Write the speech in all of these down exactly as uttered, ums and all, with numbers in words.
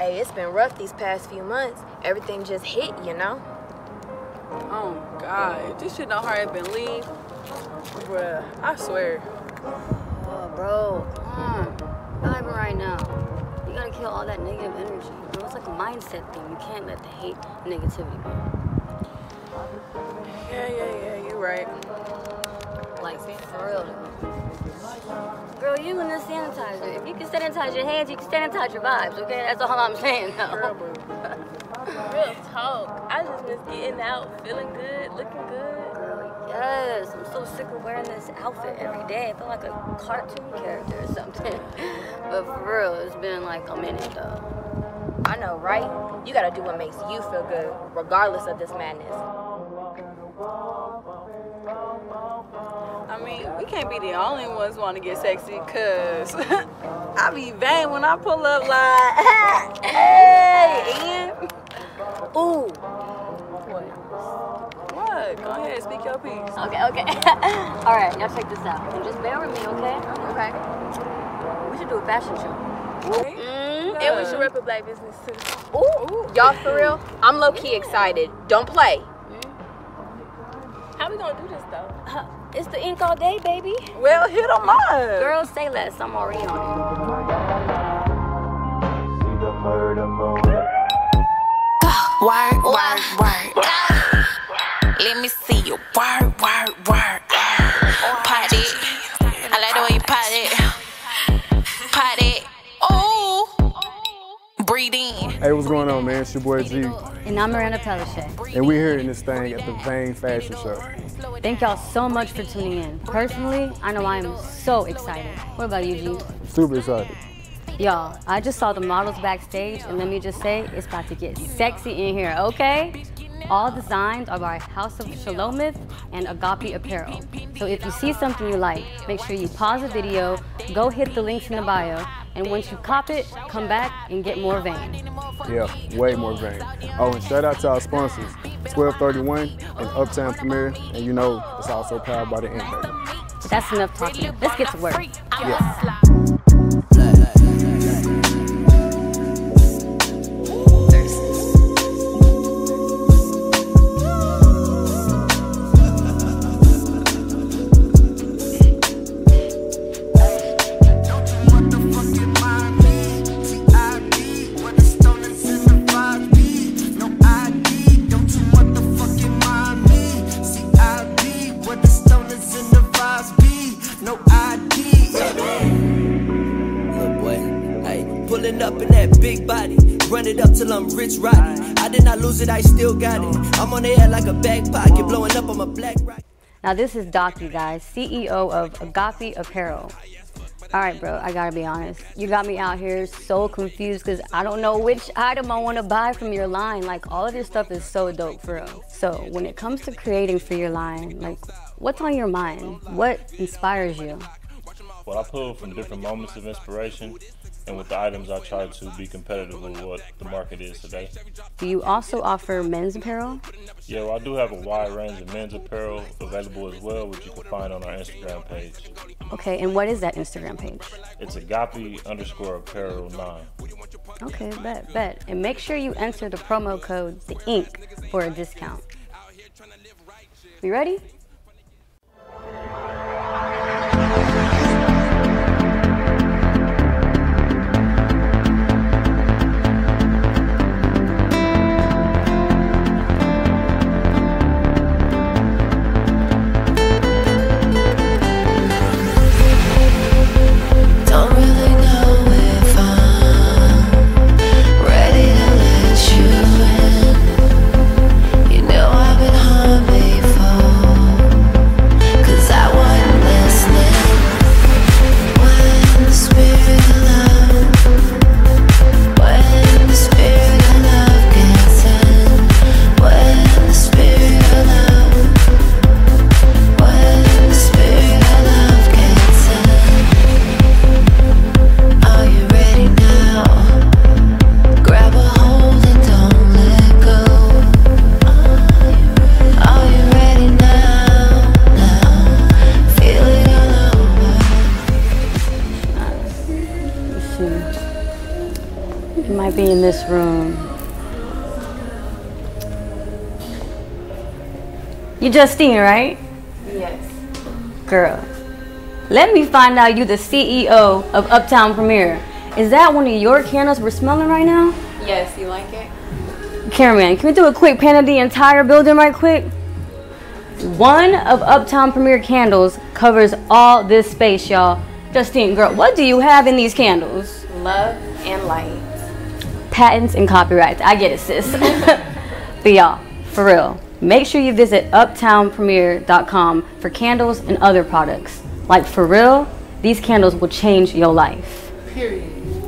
Hey, it's been rough these past few months. Everything just hit, you know? Oh, God. If this shit don't hurry up and leave, bruh, I swear. Oh, bro, come on. Not even right now. You gotta kill all that negative energy. You know, it's like a mindset thing. You can't let the hate and negativity be. Yeah, yeah, yeah, you're right. Like, for real. Girl, you in the sanitizer. If you can sanitize your hands, you can sanitize your vibes, okay? That's all I'm saying, though. Girl, boo. Real talk. I just miss getting out, feeling good, looking good. Girl, yes. I'm so sick of wearing this outfit every day. I feel like a cartoon character or something. But for real, it's been like a minute, though. I know, right? You gotta do what makes you feel good, regardless of this madness. I mean, we can't be the only ones want to get sexy, cause I be vain when I pull up like, hey, Ian. Ooh. What? What? Go ahead, speak your piece. Okay, okay. All right, now check this out. And just bear with me, okay? Okay. We should do a fashion show. Okay. Mm, And we should rep a black business too. Ooh. Y'all for real? I'm low-key excited. Don't play. How we gonna do this though? uh, it's the ink all day, baby. Well, hit them up. Girl, say less. I'm already on See the murder mode. Work, work, work. Let me see you work, work, work. Pot it. I like the way you pot it. Pot it. Oh. Breathe in. Hey, what's going on, man? It's your boy G. it. And I'm Miranda Pellichet. And we're here in this thing at the Vain Fashion Show. Thank y'all so much for tuning in. Personally, I know I am so excited. What about you, G? Super excited. Y'all, I just saw the models backstage, and let me just say, it's about to get sexy in here, okay? All designs are by House of Shalomith and Agape Apparel. So if you see something you like, make sure you pause the video, go hit the links in the bio, and once you cop it, come back and get more Vain. Yeah, way more Vain. Oh, and shout out to our sponsors, twelve thirty-one and Uptown Premier, and you know it's also powered by the Ink Baby. That's enough talking. Let's get to work. Yeah. Up in that big body, run it up till I'm rich Roddy. I did not lose it, I still got it. I'm on the air like a back pocket, blowing up on my black rock. Now this is Docky, guys, C E O of Agape Apparel. All right, bro, I gotta be honest. You got me out here so confused because I don't know which item I want to buy from your line. Like, all of your stuff is so dope, for real. So when it comes to creating for your line, like, what's on your mind? What inspires you? Well, I pull from different moments of inspiration, and with the items I try to be competitive with what the market is today. Do you also offer men's apparel? Yeah, well, I do have a wide range of men's apparel available as well, which you can find on our Instagram page. Okay, and what is that Instagram page? It's Agape underscore apparel nine. Okay, bet, bet. And make sure you enter the promo code, the ink, for a discount. We ready? It might be in this room. You Justine, right? Yes. Girl, let me find out you the C E O of Uptown Premier. Is that one of your candles we're smelling right now? Yes, you like it? Cameraman, can we do a quick pan of the entire building right quick? One of Uptown Premier candles covers all this space, y'all. Justine, girl, what do you have in these candles? Love and light. Patents and copyrights. I get it, sis. But y'all, for real, make sure you visit uptown premier dot com for candles and other products. Like, for real, these candles will change your life. Period.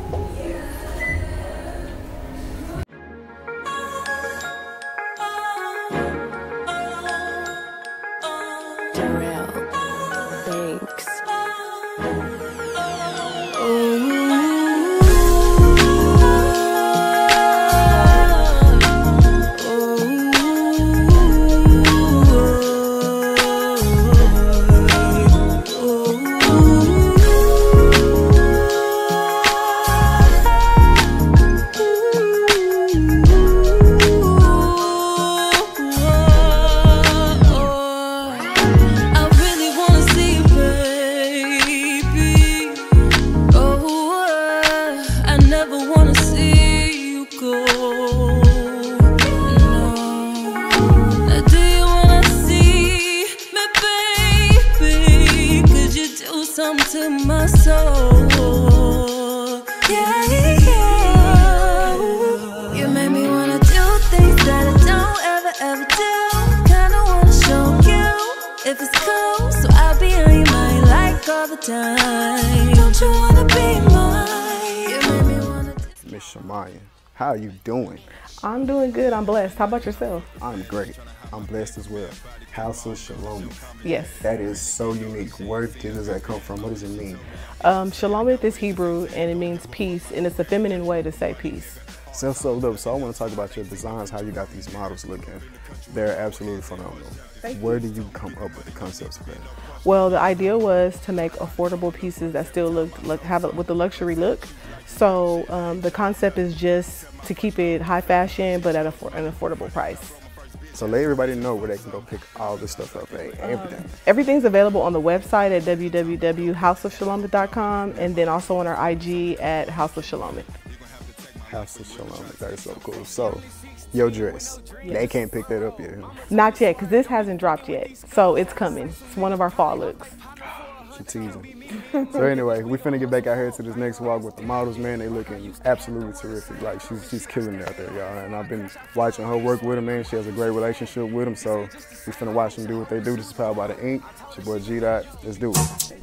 How are you doing? I'm doing good. I'm blessed. How about yourself? I'm great. I'm blessed as well. House of Shalom. Yes. That is so unique. Where does that come from? What does it mean? Um, Shalomith is Hebrew and it means peace, and it's a feminine way to say peace. So, so, look, so I want to talk about your designs, how you got these models looking. They're absolutely phenomenal. Where did you come up with the concepts for that? Well, the idea was to make affordable pieces that still look, look have a, with the luxury look. So um, the concept is just to keep it high fashion, but at a, an affordable price. So let everybody know where they can go pick all this stuff up, right? Everything. Um, everything's available on the website at w w w dot house of shalomith dot com, and then also on our I G at House of Shalomith. House of Shalomith, that is so cool. So, your dress, yes. They can't pick that up yet, huh? Not yet, because this hasn't dropped yet. So it's coming. It's one of our fall looks. She teasing. So anyway, we finna get back out here to this next walk with the models, man. They looking absolutely terrific. Like, she's, she's killing it out there, y'all. And I've been watching her work with them, man. She has a great relationship with them. So we finna watch them do what they do. This is Powered by the Ink. It's your boy G-Dot. Let's do it.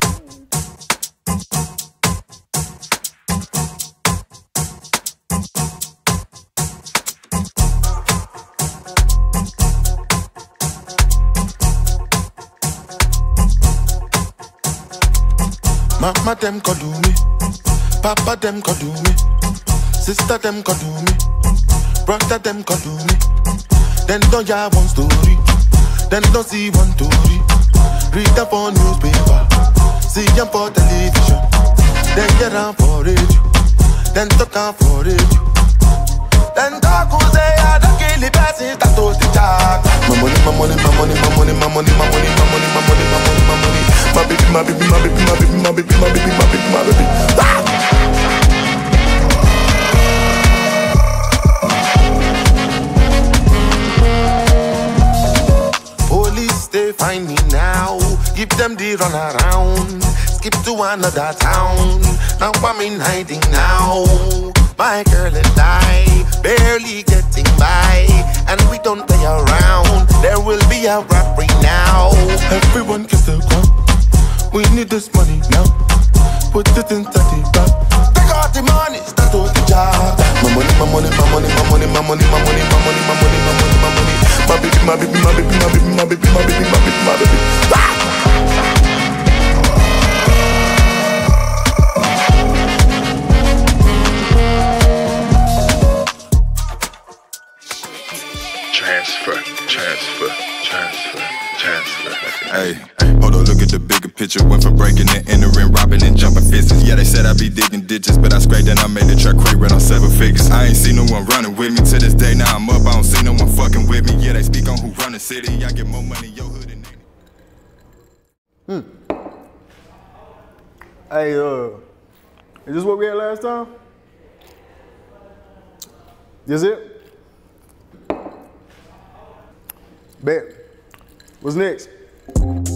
Mama them call me, Papa them call me, sister them call me, brother them call me. Then don't hear one story, then don't see one story. Read them for newspaper, see them for television. Then get on for radio, then talk on for radio. Then talk who say I don't kill the person that told the jack. My money, my money, my money, my money, my money, my money, my money, my money, my money, my money. My baby, my baby, my baby, my baby, my baby, my baby, my baby, my baby. Ah! Police, they find me now. Give them the run around. Skip to another town. Now I'm in hiding now. My girl and I barely getting by, and we don't play around. There will be a robbery now. Everyone kiss the ground. We need this money now. Put it inside the bag. Take out the money, start with the job. My money, my money, my money, my money, my money, my money, my money, my money, my money, my money. My baby, my baby, my baby, my baby, my baby, my baby, my baby, my baby. Ah! Transfer, transfer, transfer, transfer. Hey, hold on, look at the bigger picture. Went from breaking and entering, robbing and jumping fences. Yeah, they said I'd be digging ditches, but I scraped and I made the track quick, ran on seven figures. I ain't seen no one running with me. To this day, now I'm up, I don't see no one fucking with me. Yeah, they speak on who run the city. I get more money in your hood than they. Hmm. Hey, uh, is this what we had last time? Is it? Bet. What's next?